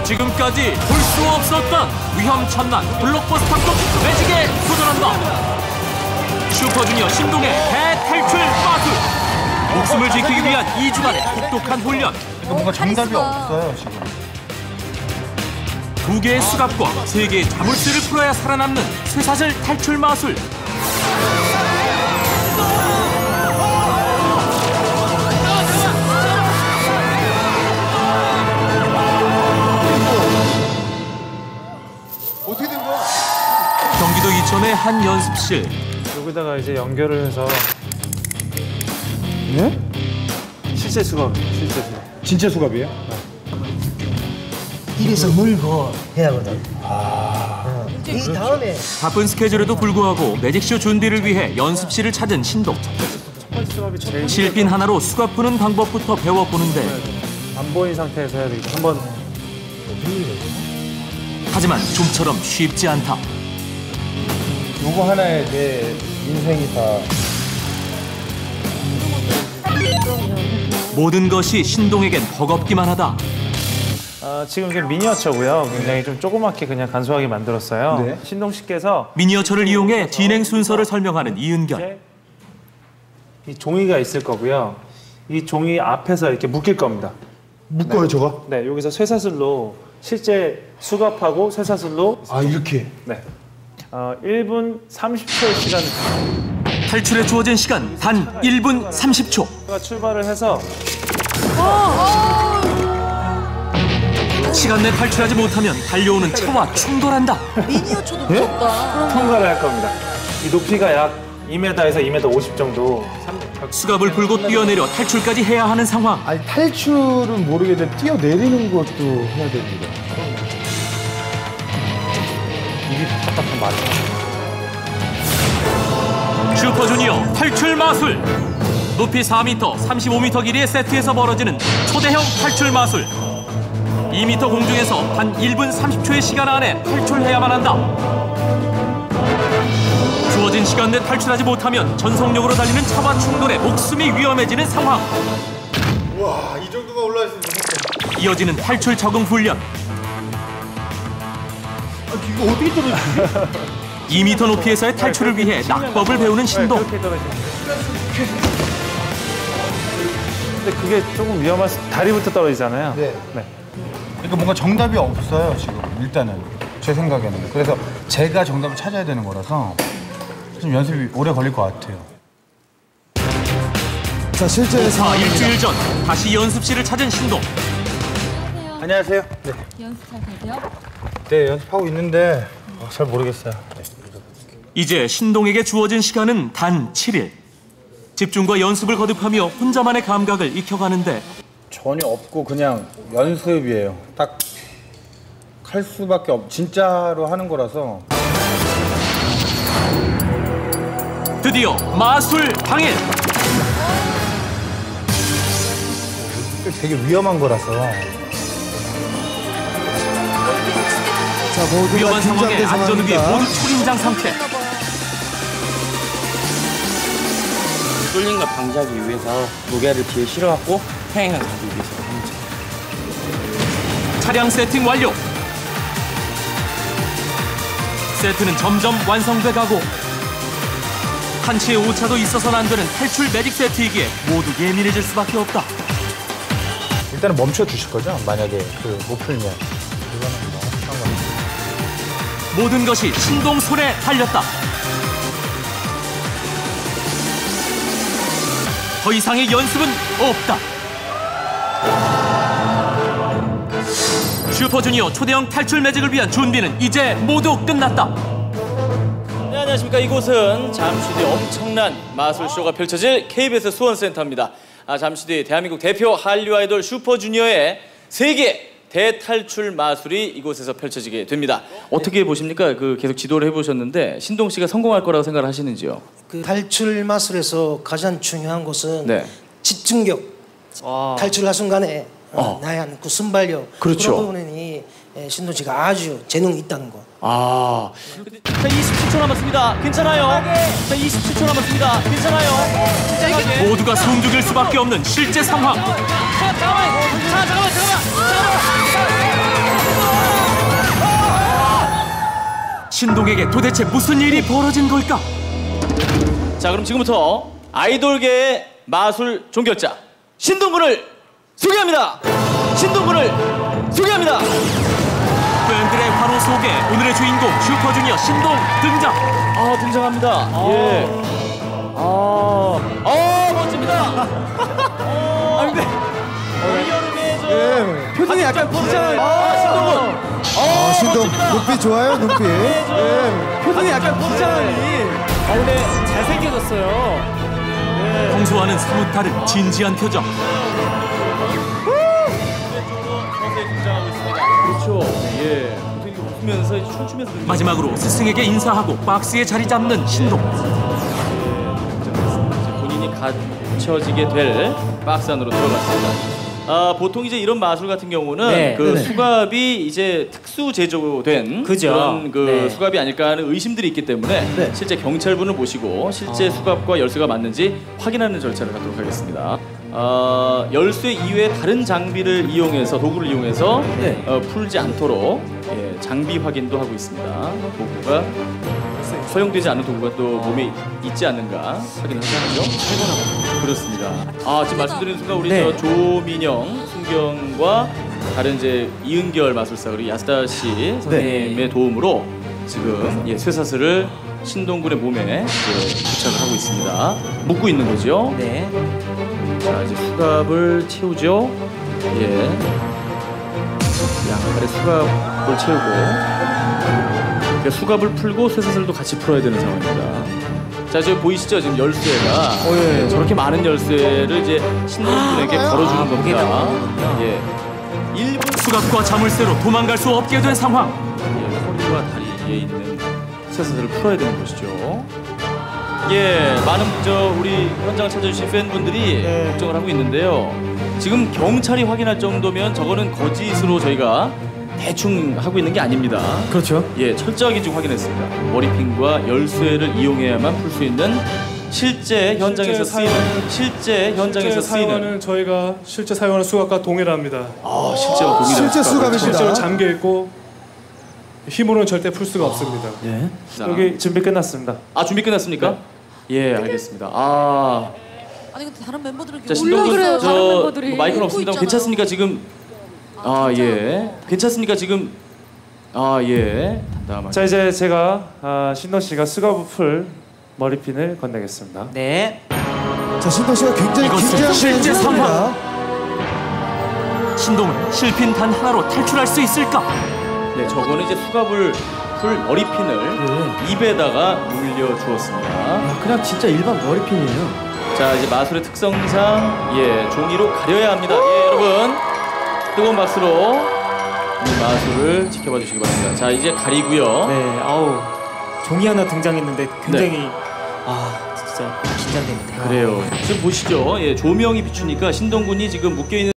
지금까지 볼 수 없었던 위험천만 블록버스터급 매직에 도전한다. 슈퍼주니어 신동의 대탈출 마술. 목숨을 지키기 위한 2주간의 혹독한 훈련. 뭔가 정답이 없어요 지금. 2개의 수갑과 3개의 자물쇠를 풀어야 살아남는 쇠사슬 탈출 마술. 어떻게 된 거야? 경기도 이천의 한 연습실. 여기다가 이제 연결을 해서 네? 실제 수갑, 실제 수갑. 진짜 수갑이에요? 이래서 물고 해야 하거든. 이 다음에 바쁜 스케줄에도 불구하고 매직쇼 준비를 위해 연습실을 찾은 신동. 실핀 하나로 수갑 푸는 방법부터 배워보는데 안 보인 상태에서 해야 되겠다. 한번. 하지만 좀처럼 쉽지 않다. 요거 하나에 내 인생이 다. 모든 것이 신동에겐 버겁기만 하다. 지금 이게 미니어처고요. 굉장히 좀 조그맣게 그냥 간소하게 만들었어요. 네. 신동 씨께서 미니어처를 이용해 진행 순서를 설명하는 이은결. 이 종이가 있을 거고요. 이 종이 앞에서 이렇게 묶일 겁니다. 묶어요 네. 저거? 네, 여기서 쇠사슬로 실제 수갑하고 쇠사슬로. 아 이렇게? 네. 1분 30초의 시간을. 탈출에 주어진 시간 단 1분 30초. 출발을 해서 시간 내 탈출하지 못하면 달려오는 차와 충돌한다. 미니어처도 무섭다. 통과를 할 겁니다. 이 높이가 약 2m에서 2m 50 정도. 수갑을 풀고 뛰어내려 탈출까지 해야 하는 상황. 아니 탈출은 모르겠는데 뛰어내리는 것도 해야 됩니다. 이게 답답한 말이에요. 슈퍼주니어 탈출 마술. 높이 4m, 35m 길이의 세트에서 벌어지는 초대형 탈출 마술. 2m 공중에서 단 1분 30초의 시간 안에 탈출해야만 한다. 주어진 시간 내 탈출하지 못하면 전속력으로 달리는 차와 충돌에 목숨이 위험해지는 상황. 와, 이 정도가 올라와 있으면 무섭다. 이어지는 탈출 적응 훈련. 이거 어떻게 떨어지지? 2m 높이에서의 탈출을 위해 낙법을 배우는 신동. 근데 그게 조금 위험해서 다리부터 떨어지잖아요. 네. 그러니까 뭔가 정답이 없어요 지금 일단은 제 생각에는. 그래서 제가 정답을 찾아야 되는 거라서 좀 연습이 오래 걸릴 것 같아요. 자 실제 일주일 전 다시 연습실을 찾은 신동. 안녕하세요. 네. 연습 잘 되세요? 네, 연습하고 있는데 잘 모르겠어요. 이제 신동에게 주어진 시간은 단 7일. 집중과 연습을 거듭하며 혼자만의 감각을 익혀가는데 전혀 없고 그냥 연습이에요. 딱 할 수밖에 진짜로 하는 거라서. 드디어 마술 당일. 되게 위험한 거라서. 자 모두가 위험한 상황에 긴장된 안전을 위해 상황입니다. 모두 초긴장 상태. 뚫린 걸 방지하기 위해서 무게를 뒤에 실어갖고 평행을 가기 위해서 합니다. 차량 세팅 완료. 세트는 점점 완성돼 가고 한치의 오차도 있어서는 안 되는 탈출 매직 세트이기에 모두 예민해질 수밖에 없다. 일단은 멈춰 주실 거죠? 만약에 못 풀면. 이거는 뭐 상관없어요. 모든 것이 신동 손에 달렸다. 더 이상의 연습은 없다. 슈퍼주니어 초대형 탈출 매직을 위한 준비는 이제 모두 끝났다. 네, 안녕하십니까. 이곳은 잠시 뒤 엄청난 마술쇼가 펼쳐질 KBS 수원센터입니다. 잠시 뒤 대한민국 대표 한류 아이돌 슈퍼주니어의 세계 대탈출 마술이 이곳에서 펼쳐지게 됩니다. 어떻게 보십니까? 계속 지도를 해보셨는데 신동 씨가 성공할 거라고 생각을 하시는지요? 그 탈출 마술에서 가장 중요한 것은 네. 집중력. 탈출할 순간에 나의 한 그 순발력. 그렇죠. 그런 부분이 신동 씨가 아주 재능이 있다는 거. 자, 27초 남았습니다. 괜찮아요. 자, 27초 남았습니다. 괜찮아요. 침착하게. 모두가 숨죽일 수밖에 없는 실제 상황. 잠깐만. 신동에게 도대체 무슨 일이 벌어진 걸까? 자, 그럼 지금부터 아이돌계의 마술 종결자 신동군을 소개합니다. 신동군을 소개합니다. 팬들의 환호 속에 오늘의 주인공 슈퍼주니어 신동 등장. 아, 등장합니다. 예. 멋집니다. 근데 여름에 저 표정이 약간 긴장. 신동군. 신동 멋집니다. 눈빛 좋아요, 눈빛. 표정이 약간 긴장이. 근데 잘생겨졌어요. 평소와는 사뭇 다른 진지한 표정. 서서히 등장하고 있습니다. 그렇죠. 예. 되게 웃으면서 춤추면서 마지막으로 스승에게 인사하고 박스에 자리 잡는 신동. 본인이 갇혀지게 될 박스 안으로 들어갔습니다. 보통 이제 이런 마술 같은 경우는 네. 그 수갑이 이제 특수 제조된 그죠. 그런 그 네. 수갑이 아닐까 하는 의심들이 있기 때문에 실제 경찰분을 모시고 실제 수갑과 열쇠가 맞는지 확인하는 절차를 갖도록 하겠습니다. 열쇠 이외에 다른 장비를 이용해서 도구를 이용해서 풀지 않도록 장비 확인도 하고 있습니다. 도구가 허용되지 않은 도구가 또 몸에 있지 않는가 확인하죠. 그렇습니다. 지금 말씀드린 순간 우리 저 조민영, 순경과 다른 이제 이은결 마술사 그리고 야스다 씨 선생님의 도움으로 지금 쇠사슬을 신동군의 몸에 부착을 하고 있습니다. 묶고 있는 거죠. 네. 자, 이제 수갑을 채우죠. 양팔에 수갑을 채우고 수갑을 풀고 쇠사슬도 같이 풀어야 되는 상황입니다. 자, 지금 보이시죠? 지금 열쇠가 저렇게 많은 열쇠를 이제 신동군에게 걸어주는 겁니다. 1분 수갑과 자물쇠로 도망갈 수 없게 된 상황. 허리와 다리에 있는 쇠사슬을 풀어야 되는 것이죠. 많은 우리 현장을 찾아주신 팬분들이 걱정을 하고 있는데요. 지금 경찰이 확인할 정도면 저거는 거짓으로 저희가 대충 하고 있는 게 아닙니다. 그렇죠. 철저하게 지금 확인했습니다. 머리핀과 열쇠를 이용해야만 풀 수 있는 실제 현장에서 쓰이는 사용하는 저희가 실제 사용하는 수갑과 동일합니다. 실제와 동일한 실제 수갑입니다. 실제로 잠겨 있고 힘으로는 절대 풀 수가 없습니다. 여기 준비 끝났습니다. 준비 끝났습니까? 알겠습니다. 아니 근데 다른 멤버들은 자, 올라 신동군 그래요. 다른 저 멤버들이 마이크는 없습니다. 웃고 괜찮습니까 지금? 괜찮습니까 지금? 담담하게. 자, 이제 제가 신동 씨가 수갑을 풀 머리핀을 건네겠습니다. 네. 자, 신동 씨가 굉장히 이것은 긴장된 실제 상황입니다. 신동은 실핀 단 하나로 탈출할 수 있을까? 저거는 이제 수갑을 풀 머리핀을 입에다가 물려 주었습니다. 그냥 진짜 일반 머리핀이에요. 자, 이제 마술의 특성상 종이로 가려야 합니다. 여러분 뜨거운 박수로 이 마술을 지켜봐 주시기 바랍니다. 자, 이제 가리고요. 네. 종이 하나 등장했는데 굉장히 진짜 긴장됩니다. 그래요. 지금 보시죠. 조명이 비추니까 신동군이 지금 묶여 있는